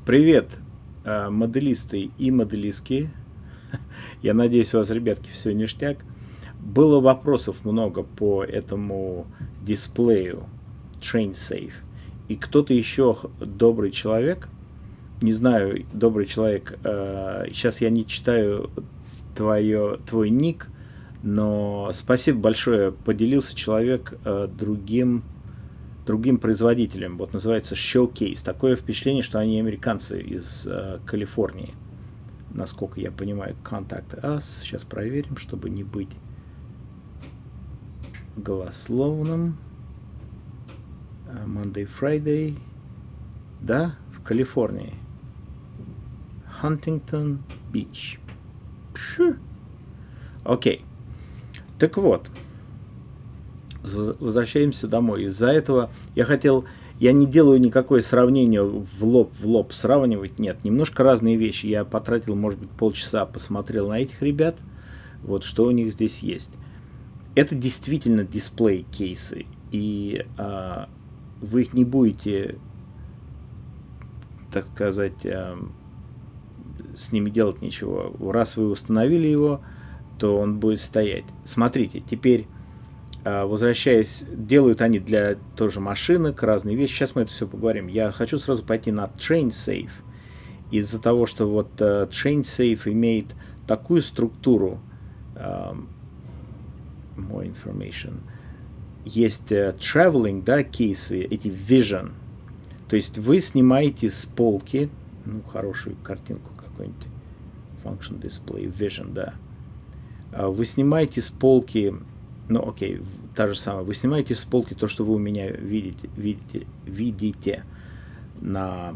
Привет, моделисты и моделистки. Я надеюсь, у вас, ребятки, все ништяк. Было вопросов много по этому дисплею Train Safe. И кто-то еще добрый человек, не знаю, добрый человек, сейчас я не читаю твой ник, но спасибо большое, поделился человек другим производителем. Вот называется Showcase. Такое впечатление, что они американцы из Калифорнии. Насколько я понимаю, Contact Us. Сейчас проверим, чтобы не быть голословным. Monday, Friday. Да, в Калифорнии. Huntington Beach. Окей. Так вот. Возвращаемся домой. Из-за этого я не делаю никакое сравнение в лоб сравнивать, нет, немножко разные вещи. Я потратил, может быть, полчаса, посмотрел на этих ребят, вот что у них здесь есть. Это действительно дисплей-кейсы, и вы их не будете, так сказать, с ними делать ничего. Раз вы установили его, то он будет стоять. Смотрите, теперь возвращаясь, делают они для тоже машинок, разные вещи. Сейчас мы это все поговорим. Я хочу сразу пойти на Train Safe. Из-за того, что вот Train Safe имеет такую структуру, more information, есть traveling, да, кейсы, эти Vision. То есть вы снимаете с полки, ну, хорошую картинку какую-нибудь, Function Display, Vision, да. Вы снимаете с полки. Ну, окей, та же самая. Вы снимаете с полки то, что вы у меня видите на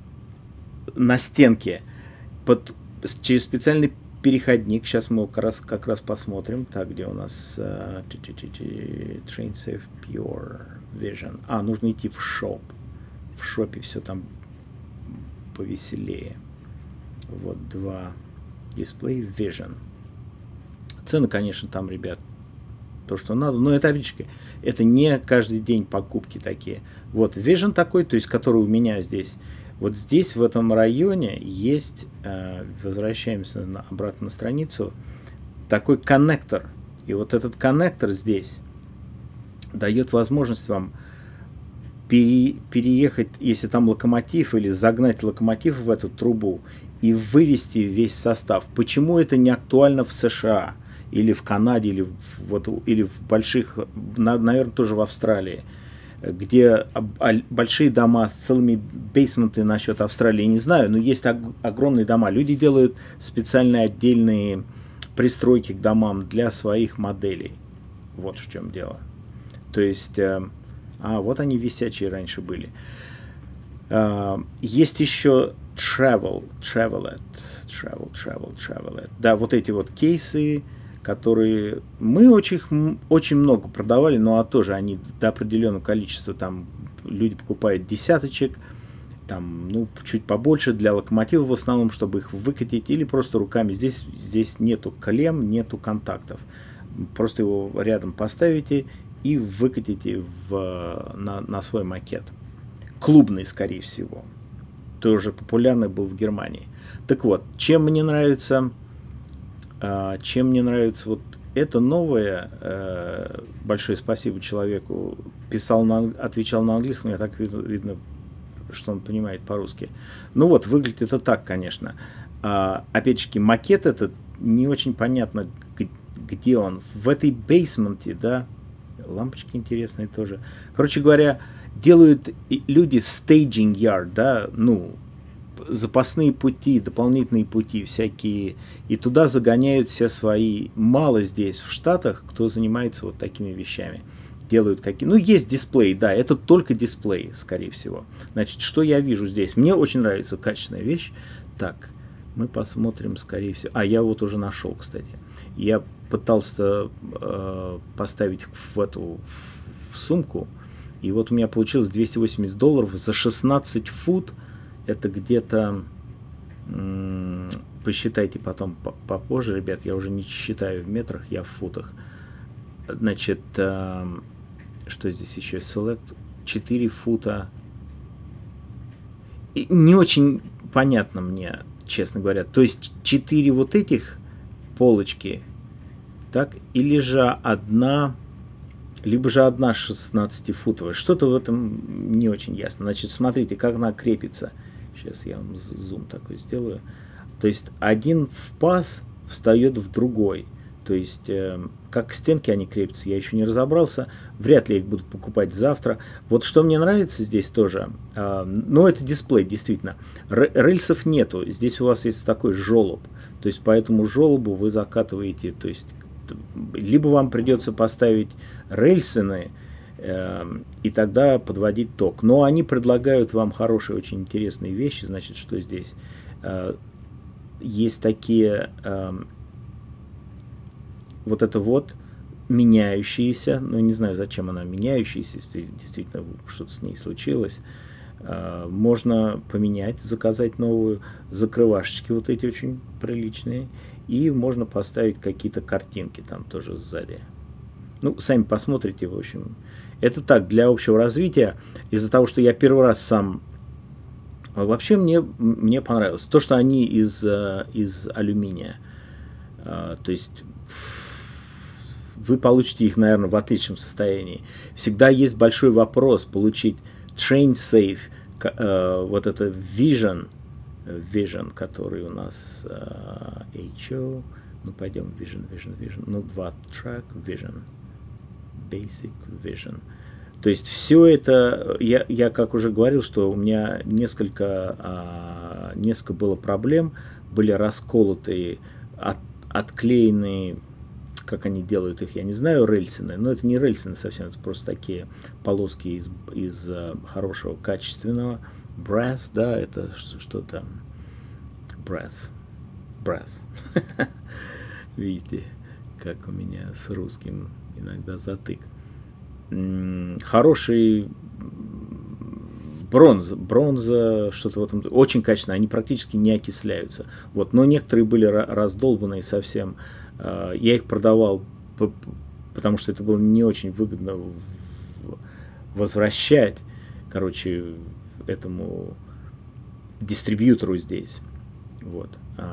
стенке через специальный переходник. Сейчас мы его как раз посмотрим. Так, где у нас Train Safe Pure Vision. Нужно идти в Shop. В шопе все там повеселее. Вот два дисплей Vision. Цены, конечно, там, ребят, то, что надо, но это, видите, это не каждый день покупки такие. Вот Vision такой, то есть который у меня здесь. Вот здесь, в этом районе, есть, возвращаемся обратно на страницу, такой коннектор. И вот этот коннектор здесь дает возможность вам переехать, если там локомотив, или загнать локомотив в эту трубу и вывести весь состав. Почему это не актуально в США? Или в Канаде, или в больших, наверное, тоже в Австралии, где большие дома с целыми бейсментами насчет Австралии, не знаю, но есть огромные дома. Люди делают специальные отдельные пристройки к домам для своих моделей. Вот в чем дело. То есть, вот они висячие раньше были. Есть еще Travelet. Да, вот эти вот кейсы, которые мы очень много продавали, но тоже они до определенного количества, там люди покупают десяточек, там, ну, чуть побольше для локомотива в основном, чтобы их выкатить, или просто руками. Здесь нету клемм, нету контактов. Просто его рядом поставите и выкатите на свой макет. Клубный, скорее всего. Тоже популярный был в Германии. Так вот, чем мне нравится вот это новое, большое спасибо человеку, отвечал на английском, я так видно, что он понимает по-русски. Ну вот, выглядит это так, конечно. Опять-таки, макет этот не очень понятно, где он. В этой бейсменте, да, лампочки интересные тоже. Короче говоря, делают люди staging yard, да, ну, запасные пути, дополнительные пути всякие, и туда загоняют все свои. Мало здесь в Штатах, кто занимается вот такими вещами. Делают какие. Ну, есть дисплей, да, это только дисплей, скорее всего. Значит, что я вижу здесь? Мне очень нравится качественная вещь. Так, мы посмотрим, скорее всего. Я вот уже нашел, кстати. Я пытался поставить в сумку, и вот у меня получилось $280 за 16 фут. Это где-то, посчитайте потом попозже, ребят, я уже не считаю в метрах, я в футах. Значит, что здесь еще? Select 4 фута. И не очень понятно мне, честно говоря. То есть 4 вот этих полочки, так, или же одна, либо же одна 16-футовая. Что-то в этом не очень ясно. Значит, смотрите, как она крепится. Сейчас я вам зум такой сделаю. То есть один в паз встает в другой. То есть, как к стенке они крепятся, я еще не разобрался. Вряд ли я их буду покупать завтра. Вот что мне нравится здесь тоже, ну, это дисплей, действительно. Рельсов нету. Здесь у вас есть такой желоб. То есть, по этому желобу вы закатываете, то есть, либо вам придется поставить рельсины, и тогда подводить ток. Но они предлагают вам хорошие, очень интересные вещи. Значит, что здесь? Есть такие... вот это вот меняющиеся, ну не знаю, зачем она меняющаяся, если действительно что-то с ней случилось, можно поменять, заказать новую, закрывашечки вот эти очень приличные, и можно поставить какие-то картинки там тоже сзади. Ну, сами посмотрите, в общем. Это так, для общего развития, из-за того, что я первый раз сам... Вообще мне понравилось. То, что они из алюминия. То есть... вы получите их, наверное, в отличном состоянии. Всегда есть большой вопрос получить Train Safe, вот это Vision, который у нас HO, ну пойдем Vision, ну 2 track Vision, Basic Vision. То есть все это, я как уже говорил, что у меня несколько было проблем, были расколотые, отклеенные, как они делают их, я не знаю, рельсины, но это не рельсины совсем, это просто такие полоски из хорошего, качественного. Brass, да, это что-то, brass. Видите, как у меня с русским иногда затык. Хороший бронза, что-то в этом, очень качественно, они практически не окисляются. Вот, но некоторые были раздолбанные совсем. Я их продавал, потому что это было не очень выгодно возвращать, короче, этому дистрибьютору здесь. Вот.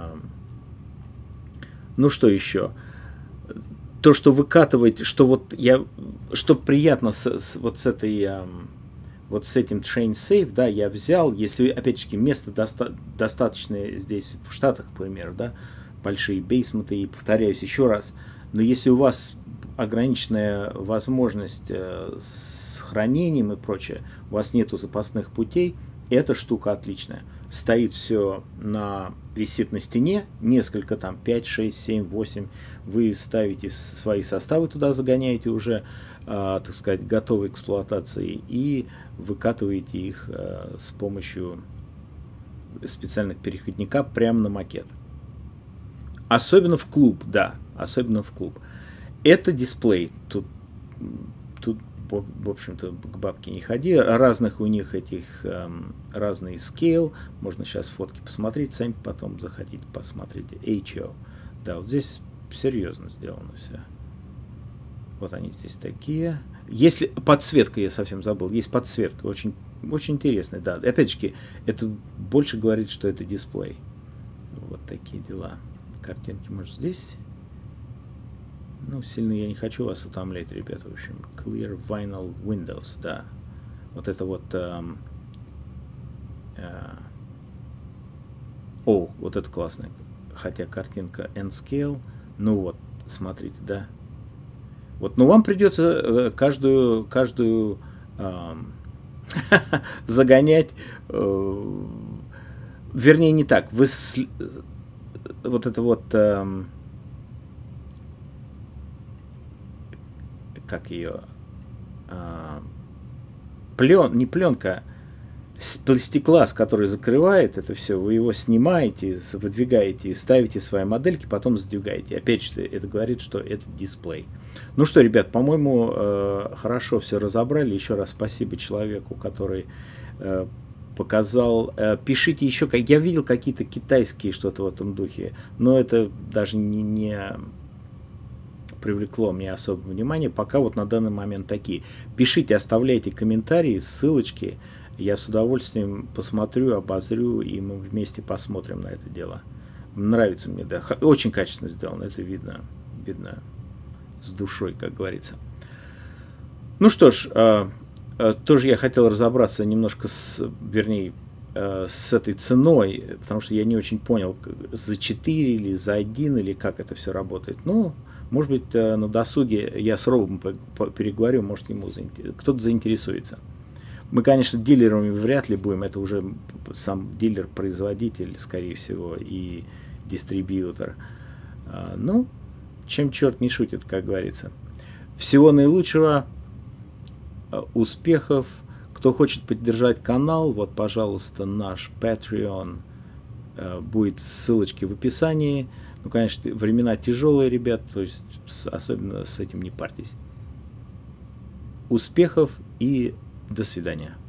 Ну что еще? То, что выкатывать, что вот что приятно вот с этим Train Safe, да, я взял, если, опять-таки, место достаточное здесь в Штатах, к примеру, да, большие бейсменты, и повторяюсь еще раз, но если у вас ограниченная возможность с хранением и прочее, у вас нету запасных путей, эта штука отличная. Стоит все висит на стене, несколько там, 5, 6, 7, 8, вы ставите свои составы туда, загоняете уже, так сказать, готовой эксплуатации и выкатываете их с помощью специальных переходника прямо на макет. Особенно в клуб, да, особенно в клуб. Это дисплей, тут в общем-то, к бабке не ходи. Разных у них разный скейл. Можно сейчас фотки посмотреть, сами потом заходите, посмотрите. HO. Да, вот здесь серьезно сделано все. Вот они здесь такие. Если подсветка, я совсем забыл, есть подсветка, очень, очень интересная, да. Опять-таки, это больше говорит, что это дисплей. Вот такие дела. Картинки, может, здесь? Ну, сильно я не хочу вас утомлять, ребята. В общем, Clear Vinyl Windows, да. Вот это вот... вот это классно. Хотя картинка N-Scale. Ну вот, смотрите, да. Вот, но вам придется каждую загонять... вернее, не так. Вы... вот это вот... как ее, не пленка, пластиклаз, который закрывает это все, вы его снимаете, выдвигаете, ставите свои модельки, потом сдвигаете. Опять же, это говорит, что это дисплей. Ну что, ребят, по-моему, хорошо все разобрали. Еще раз спасибо человеку, который показал. Пишите еще, я видел какие-то китайские что-то в этом духе, но это даже не привлекло мне особое внимание, пока вот на данный момент такие. Пишите, оставляйте комментарии, ссылочки. Я с удовольствием посмотрю, обозрю, и мы вместе посмотрим на это дело. Нравится мне, да. Очень качественно сделано, это видно. Видно с душой, как говорится. Ну что ж, тоже я хотел разобраться немножко вернее, с этой ценой, потому что я не очень понял, за 4 или за 1, или как это все работает. Ну, может быть, на досуге я с Робом переговорю, может, ему кто-то заинтересуется. Мы, конечно, дилерами вряд ли будем, это уже сам дилер-производитель, скорее всего, и дистрибьютор. Ну, чем черт не шутит, как говорится. Всего наилучшего, успехов. Кто хочет поддержать канал, вот, пожалуйста, наш Patreon, будет ссылочки в описании. Ну, конечно, времена тяжелые, ребят, то есть особенно с этим не парьтесь. Успехов и до свидания.